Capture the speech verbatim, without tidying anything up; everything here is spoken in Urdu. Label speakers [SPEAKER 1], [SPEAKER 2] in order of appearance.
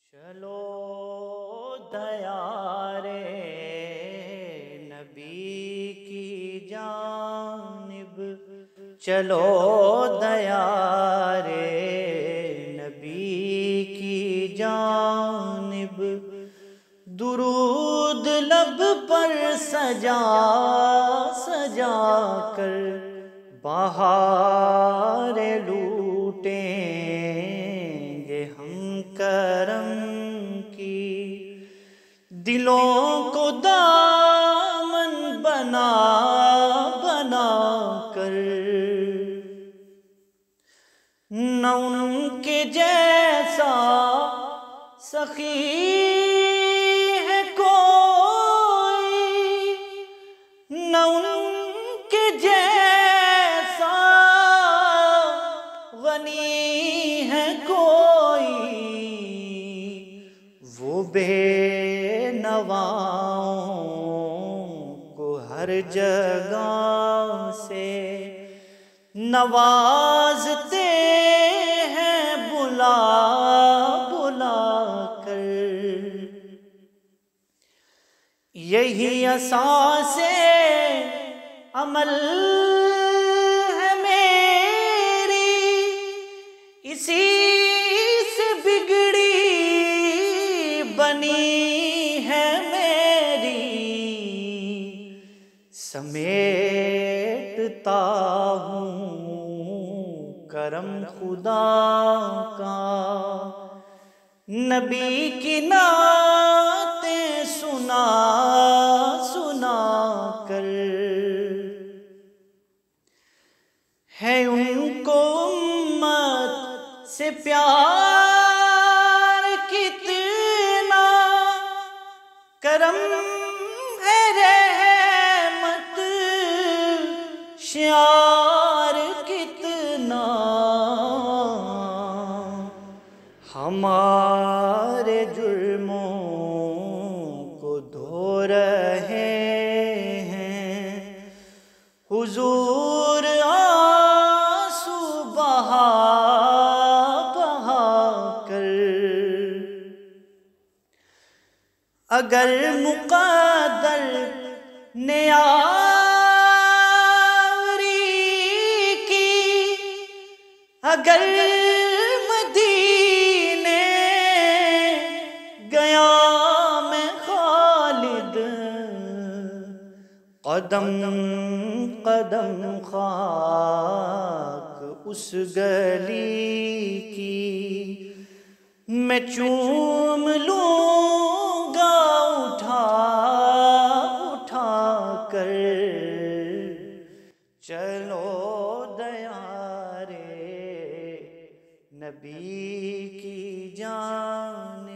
[SPEAKER 1] چلو دیارے نبی کی جانب، چلو دیارے نبی کی جانب، درود لب پر سجا سجا کر بہار لوٹیں گے ہم کرم کی، دلوں کو دامن بنا بنا کر، نہ ان کے جیسا سخی ہے کوئی، نہ ان کے جیسا غنی ہے کوئی، وہ بے نواؤں کو ہر جگہ سے نوازتے ہیں بلا بلا کر، یہی اساس عمل ہے میری، اسی سے بگڑی بنی ہے میری، سمیٹتا ہوں کرم خدا کا، نبی کی نعتیں سنا سنا کر، ہے ان کو امت سے پیار کتنا، کرم ہے رحمت شعار کتنا، ہمارے جرموں کو دھو رہے ہیں حضور آنسو بہا بہا کر، اگر مقدر نے آوری کی، اگر مدینے گیا میں خالد، قدم قدم خاک اس گلی کی، میں چوم لوں گا اٹھا اٹھا کر، چلو دیارے نبی کی جانب۔